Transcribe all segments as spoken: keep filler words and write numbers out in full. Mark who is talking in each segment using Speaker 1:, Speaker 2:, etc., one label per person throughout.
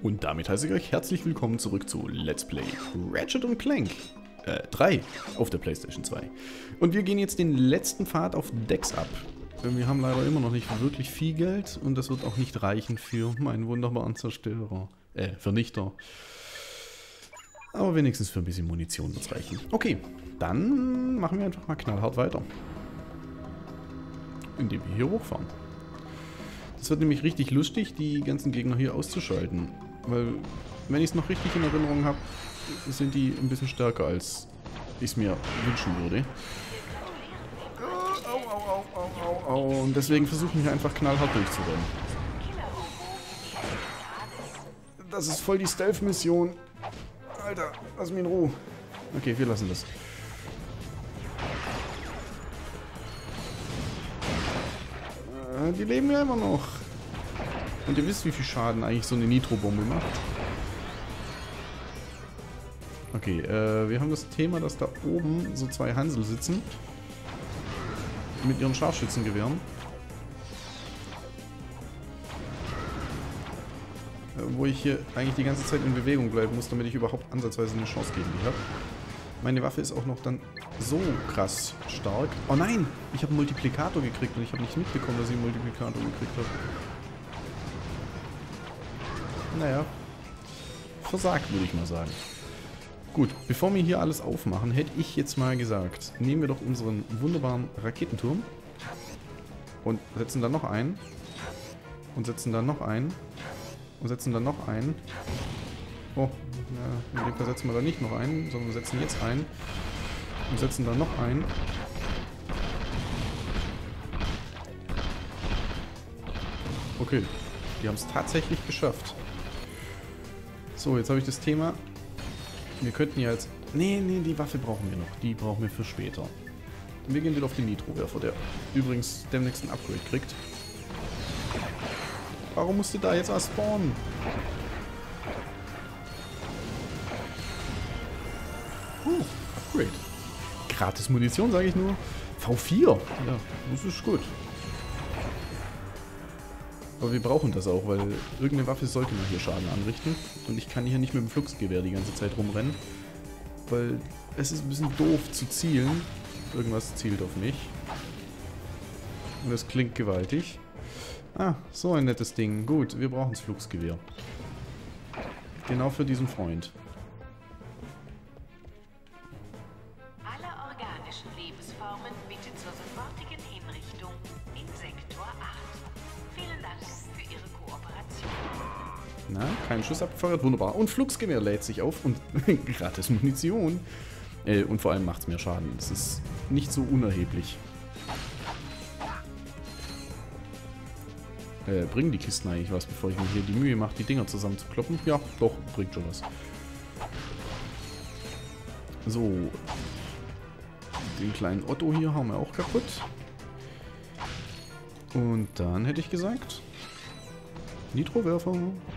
Speaker 1: Und damit heiße ich euch herzlich willkommen zurück zu Let's Play Ratchet und Clank äh, drei auf der PlayStation zwei. Und wir gehen jetzt den letzten Pfad auf Dex ab. Wir haben leider immer noch nicht wirklich viel Geld und das wird auch nicht reichen für meinen wunderbaren Zerstörer, äh, Vernichter. Aber wenigstens für ein bisschen Munition wird es reichen. Okay, dann machen wir einfach mal knallhart weiter. Indem wir hier hochfahren. Das wird nämlich richtig lustig, die ganzen Gegner hier auszuschalten. Weil, wenn ich es noch richtig in Erinnerung habe, sind die ein bisschen stärker, als ich es mir wünschen würde. Au, au, au, au, au. Und deswegen versuchen wir einfach knallhart durchzurennen. Das ist voll die Stealth-Mission. Alter, lass mich in Ruhe. Okay, wir lassen das. Äh, die leben ja immer noch. Und ihr wisst, wie viel Schaden eigentlich so eine Nitro-Bombe macht. Okay, äh, wir haben das Thema, dass da oben so zwei Hansel sitzen. Mit ihren Scharfschützengewehren. Äh, wo ich hier eigentlich die ganze Zeit in Bewegung bleiben muss, damit ich überhaupt ansatzweise eine Chance gegen die habe. Meine Waffe ist auch noch dann so krass stark. Oh nein! Ich habe einen Multiplikator gekriegt und ich habe nicht mitbekommen, dass ich einen Multiplikator gekriegt habe. Naja. Versagt, würde ich mal sagen. Gut, bevor wir hier alles aufmachen, hätte ich jetzt mal gesagt, nehmen wir doch unseren wunderbaren Raketenturm und setzen dann noch einen und setzen dann noch einen und setzen dann noch einen. Oh, ja, in dem Fall setzen wir da nicht noch einen, sondern wir setzen jetzt einen und setzen dann noch einen. Okay, die haben es tatsächlich geschafft. So, jetzt habe ich das Thema. Wir könnten ja jetzt... Nee, nee, die Waffe brauchen wir noch. Die brauchen wir für später. Wir gehen wieder auf den Nitro-Werfer, der übrigens demnächst ein Upgrade kriegt. Warum musste da jetzt was spawnen? Uh, Upgrade. Gratis Munition, sage ich nur. V vier. Ja, das ist gut. Aber wir brauchen das auch, weil irgendeine Waffe sollte mal hier Schaden anrichten. Und ich kann hier nicht mit dem Fluxgewehr die ganze Zeit rumrennen. Weil es ist ein bisschen doof zu zielen. Irgendwas zielt auf mich. Und das klingt gewaltig. Ah, so ein nettes Ding. Gut, wir brauchen das Fluxgewehr. Genau für diesen Freund.
Speaker 2: Alle organischen Lebensformen bitte zur sofortigen Hinrichtung in Sektor acht. Vielen Dank für Ihre Kooperation.
Speaker 1: Na, kein Schuss abgefeuert, wunderbar. Und Fluxgewehr lädt sich auf und gratis Munition. Äh, und vor allem macht es mehr Schaden. Das ist nicht so unerheblich. Äh, bringen die Kisten eigentlich was, bevor ich mir hier die Mühe mache, die Dinger zusammenzukloppen? Ja, doch, bringt schon was. So. Den kleinen Otto hier haben wir auch kaputt. Und dann hätte ich gesagt... Nitro-Werfer.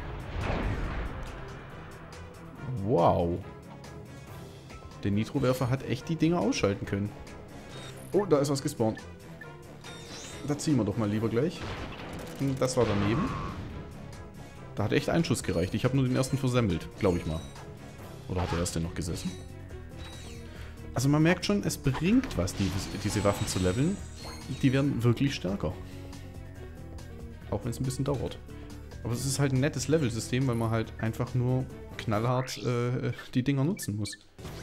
Speaker 1: Wow. Der Nitro-Werfer hat echt die Dinger ausschalten können. Oh, da ist was gespawnt. Da ziehen wir doch mal lieber gleich. Das war daneben. Da hat echt ein Schuss gereicht. Ich habe nur den ersten versemmelt, glaube ich mal. Oder hat der erste noch gesessen? Also man merkt schon, es bringt was, die, diese Waffen zu leveln. Die werden wirklich stärker. Auch wenn es ein bisschen dauert. Aber es ist halt ein nettes Level-System, weil man halt einfach nur knallhart äh, die Dinger nutzen muss.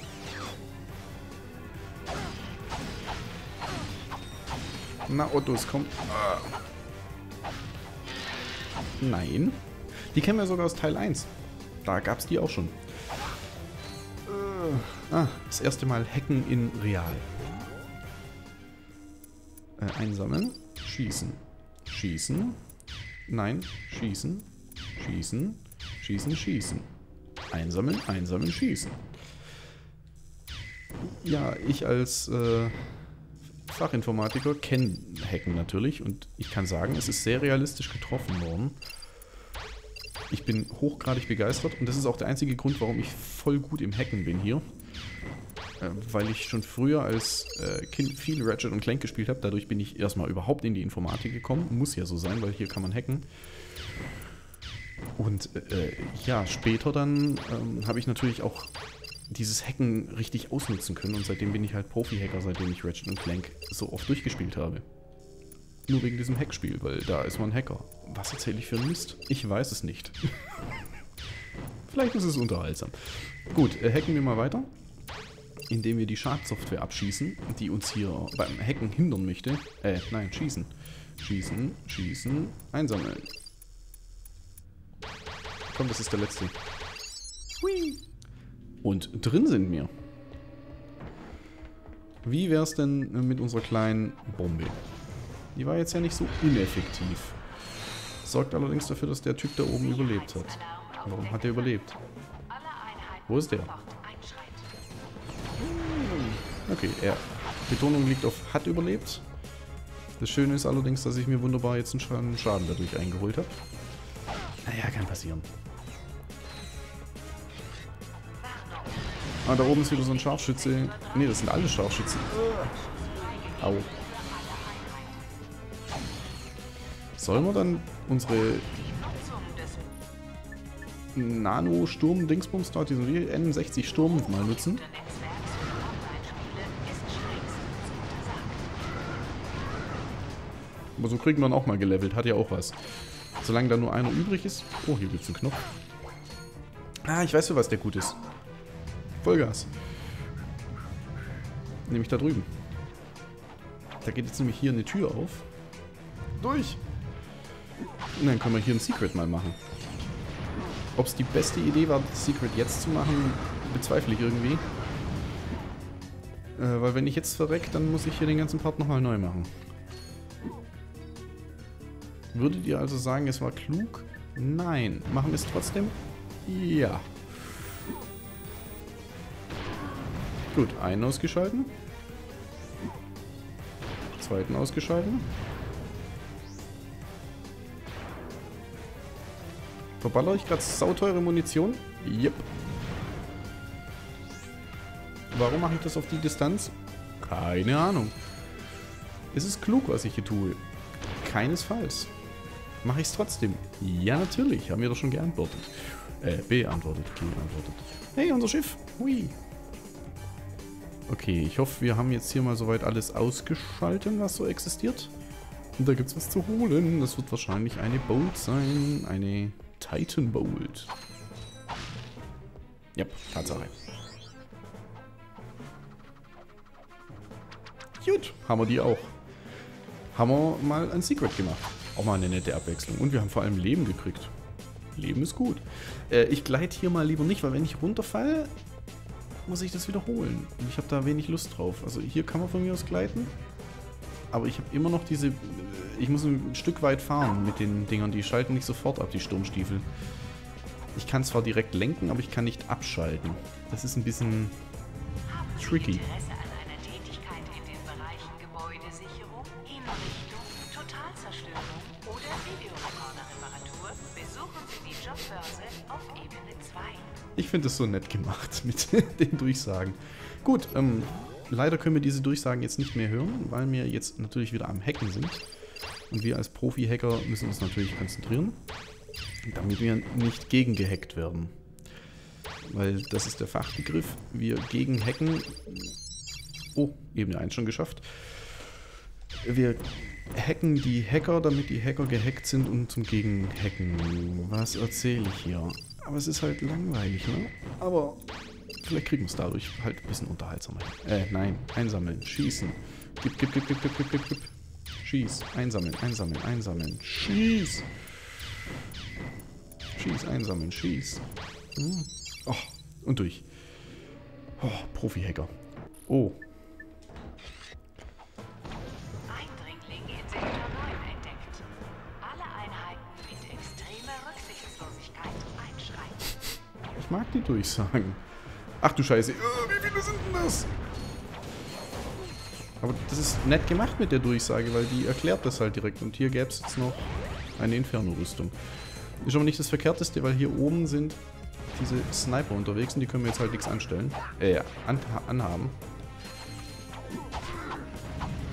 Speaker 1: Na, Ottos, komm. Ah. Nein. Die kennen wir sogar aus Teil eins. Da gab es die auch schon. Äh. Ah, das erste Mal Hacken in Real. Äh, einsammeln. Schießen. Schießen. Nein, schießen, schießen, schießen, schießen. Einsammeln, einsammeln, schießen. Ja, ich als äh, Fachinformatiker kenne Hacken natürlich und ich kann sagen, es ist sehr realistisch getroffen worden. Ich bin hochgradig begeistert und das ist auch der einzige Grund, warum ich voll gut im Hacken bin hier. Äh, weil ich schon früher als äh, Kind viel Ratchet und Clank gespielt habe. Dadurch bin ich erstmal überhaupt in die Informatik gekommen. Muss ja so sein, weil hier kann man hacken. Und äh, ja, später dann ähm, habe ich natürlich auch dieses Hacken richtig ausnutzen können. Und seitdem bin ich halt Profi-Hacker, seitdem ich Ratchet und Clank so oft durchgespielt habe. Nur wegen diesem Hackspiel, weil da ist man Hacker. Was erzähle ich für einen Mist? Ich weiß es nicht. Vielleicht ist es unterhaltsam. Gut, äh, hacken wir mal weiter. Indem wir die Schadsoftware abschießen, die uns hier beim Hacken hindern möchte. Äh, nein, schießen. Schießen, schießen, einsammeln. Komm, das ist der letzte. Hui. Und drin sind wir. Wie wär's denn mit unserer kleinen Bombe? Die war jetzt ja nicht so ineffektiv. Sorgt allerdings dafür, dass der Typ da oben überlebt hat. Warum hat er überlebt? Wo ist der? Okay, er. Betonung liegt auf hat überlebt. Das Schöne ist allerdings, dass ich mir wunderbar jetzt einen Schaden dadurch eingeholt habe. Naja, kann passieren. Ah, da oben ist wieder so ein Scharfschütze. Ne, das sind alle Scharfschützen. Au. Sollen wir dann unsere Nano-Sturm-Dingsbums dort, diesen N sechzig Sturm mal nutzen? Aber so kriegen wir ihn auch mal gelevelt, hat ja auch was. Solange da nur einer übrig ist... Oh, hier gibt es einen Knopf. Ah, ich weiß für was der gut ist. Vollgas. Nämlich da drüben. Da geht jetzt nämlich hier eine Tür auf. Durch! Und dann können wir hier ein Secret mal machen. Ob es die beste Idee war, das Secret jetzt zu machen, bezweifle ich irgendwie. Äh, weil wenn ich jetzt verreck, dann muss ich hier den ganzen Part nochmal neu machen. Würdet ihr also sagen, es war klug? Nein. Machen wir es trotzdem? Ja. Gut, einen ausgeschalten. Zweiten ausgeschalten. Verballere ich gerade sauteure Munition? Yep. Warum mache ich das auf die Distanz? Keine Ahnung. Ist es klug, was ich hier tue? Keinesfalls. Mache ich es trotzdem? Ja, natürlich. Haben wir doch schon geantwortet. Äh, beantwortet. Geantwortet. Hey, unser Schiff. Hui. Okay, ich hoffe, wir haben jetzt hier mal soweit alles ausgeschaltet, was so existiert. Und da gibt es was zu holen. Das wird wahrscheinlich eine Bolt sein. Eine Titan Bolt. Ja, Tatsache. Gut, haben wir die auch. Haben wir mal ein Secret gemacht. Auch mal eine nette Abwechslung. Und wir haben vor allem Leben gekriegt. Leben ist gut. Äh, ich gleite hier mal lieber nicht, weil wenn ich runterfalle, muss ich das wiederholen. Und ich habe da wenig Lust drauf. Also hier kann man von mir aus gleiten. Aber ich habe immer noch diese... Ich muss ein Stück weit fahren mit den Dingern. Die schalten nicht sofort ab, die Sturmstiefel. Ich kann zwar direkt lenken, aber ich kann nicht abschalten. Das ist ein bisschen tricky. Ich finde es so nett gemacht mit den Durchsagen. Gut, ähm, leider können wir diese Durchsagen jetzt nicht mehr hören, weil wir jetzt natürlich wieder am Hacken sind. Und wir als Profi-Hacker müssen uns natürlich konzentrieren, damit wir nicht gegengehackt werden. Weil das ist der Fachbegriff. Wir gegen hacken... Oh, Ebene eins schon geschafft. Wir hacken die Hacker, damit die Hacker gehackt sind und zum Gegenhacken. Was erzähle ich hier? Aber es ist halt langweilig, ne? Aber vielleicht kriegen wir es dadurch halt ein bisschen unterhaltsamer. Äh, nein. Einsammeln. Schießen. Gib, gib, gib, gib, gib, gib, gib, gib. Schieß. Einsammeln, einsammeln, einsammeln. Schieß. Schieß, einsammeln, schieß. Hm. Oh, und durch. Oh, Profi-Hacker. Oh.
Speaker 2: Eindringling in Sektor neun entdeckt. Alle Einheiten mit extremer Rücksichtslosigkeit einschreiten.
Speaker 1: Ich mag die Durchsagen. Ach du Scheiße. Oh, wie viele sind denn das? Aber das ist nett gemacht mit der Durchsage, weil die erklärt das halt direkt. Und hier gäbe es jetzt noch eine Inferno-Rüstung. Ist aber nicht das Verkehrteste, weil hier oben sind diese Sniper unterwegs und die können wir jetzt halt nichts anstellen. Äh, an, anhaben.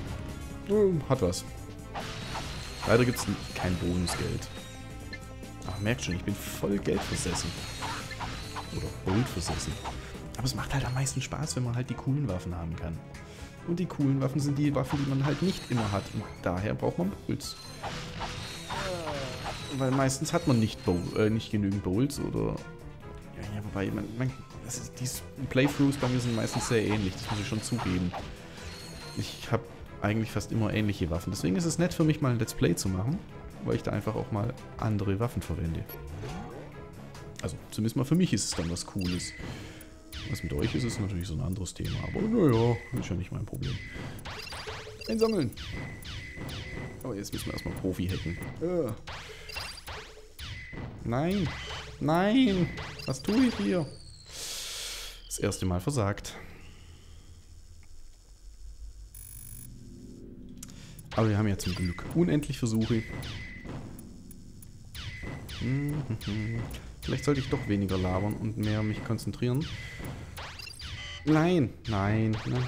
Speaker 1: Hat was. Leider gibt es kein Bonusgeld. Ah, Oh, merkt schon, ich bin voll Geld versessen. Oder Gold versessen. Aber es macht halt am meisten Spaß, wenn man halt die coolen Waffen haben kann. Und die coolen Waffen sind die Waffen, die man halt nicht immer hat. Und daher braucht man Bowls. Weil meistens hat man nicht, Bowl, äh, nicht genügend Bowls oder... Ja, ja, wobei, man, man, das ist, die Playthroughs bei mir sind meistens sehr ähnlich, das muss ich schon zugeben. Ich habe eigentlich fast immer ähnliche Waffen. Deswegen ist es nett für mich, mal ein Let's Play zu machen, weil ich da einfach auch mal andere Waffen verwende. Also, zumindest mal für mich ist es dann was Cooles. Was mit euch ist, ist natürlich so ein anderes Thema. Aber naja, ist ja nicht mein Problem. Einsammeln! Oh, jetzt müssen wir erstmal Profi hacken. Uh. Nein! Nein! Was tue ich hier? Das erste Mal versagt. Aber wir haben ja zum Glück unendlich Versuche. Mhm. Vielleicht sollte ich doch weniger labern und mehr mich konzentrieren. Nein, nein, nein.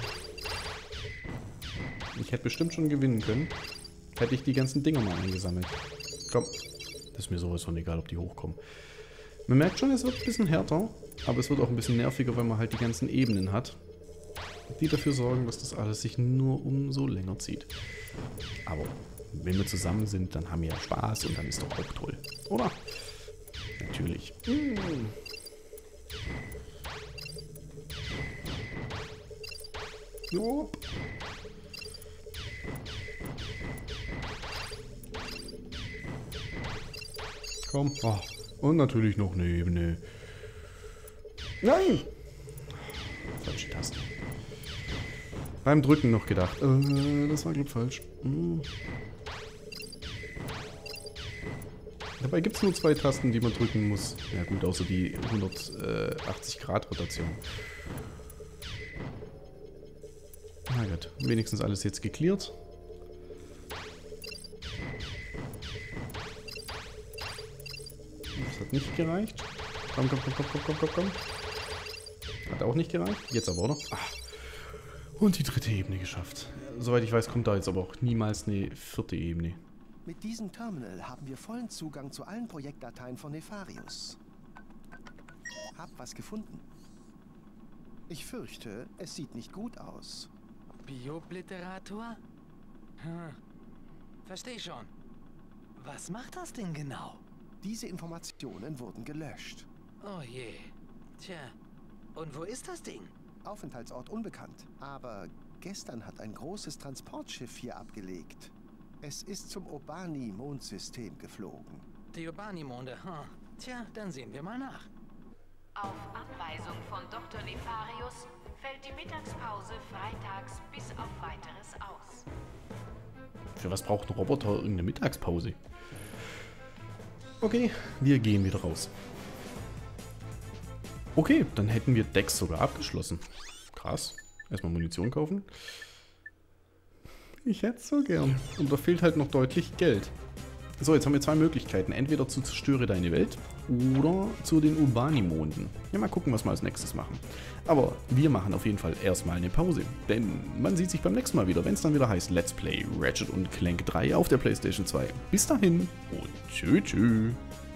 Speaker 1: Ich hätte bestimmt schon gewinnen können. Hätte ich die ganzen Dinger mal eingesammelt. Komm. Das ist mir sowas von egal, ob die hochkommen. Man merkt schon, es wird ein bisschen härter. Aber es wird auch ein bisschen nerviger, weil man halt die ganzen Ebenen hat. Die dafür sorgen, dass das alles sich nur umso länger zieht. Aber wenn wir zusammen sind, dann haben wir ja Spaß und dann ist doch auch toll. Oder? Natürlich. Mm. Jupp. Komm. Oh. Und natürlich noch eine Ebene. Nein! Falsche Taste. Beim Drücken noch gedacht. Äh, das war glaub falsch. Mm. Dabei gibt es nur zwei Tasten, die man drücken muss. Ja gut, außer die hundertachtzig Grad Rotation. Na gut, wenigstens alles jetzt geklärt. Das hat nicht gereicht. Komm, komm, komm, komm, komm, komm, komm, komm. Hat auch nicht gereicht. Jetzt aber, oder? Ach. Und die dritte Ebene geschafft. Soweit ich weiß, kommt da jetzt aber auch niemals eine vierte Ebene.
Speaker 3: Mit diesem Terminal haben wir vollen Zugang zu allen Projektdateien von Nefarius. Hab was gefunden. Ich fürchte, es sieht nicht gut aus.
Speaker 4: Biobliterator? Hm. Versteh schon. Was macht das denn genau?
Speaker 3: Diese Informationen wurden gelöscht.
Speaker 4: Oh je. Tja. Und wo ist das Ding?
Speaker 3: Aufenthaltsort unbekannt. Aber gestern hat ein großes Transportschiff hier abgelegt. Es ist zum Urbani-Mondsystem geflogen.
Speaker 4: Die Urbani-Monde, hm. Tja, dann sehen wir mal nach.
Speaker 2: Auf Anweisung von Doktor Nefarius fällt die Mittagspause freitags bis auf Weiteres aus.
Speaker 1: Für was braucht ein Roboter irgendeine Mittagspause? Okay, wir gehen wieder raus. Okay, dann hätten wir Decks sogar abgeschlossen. Krass. Erstmal Munition kaufen. Ich hätte es so gern. Und da fehlt halt noch deutlich Geld. So, jetzt haben wir zwei Möglichkeiten. Entweder zu Zerstöre deine Welt oder zu den Urbani-Monden. Ja, mal gucken, was wir als nächstes machen. Aber wir machen auf jeden Fall erstmal eine Pause. Denn man sieht sich beim nächsten Mal wieder, wenn es dann wieder heißt Let's Play Ratchet und Clank drei auf der PlayStation zwei. Bis dahin und tschö tschö.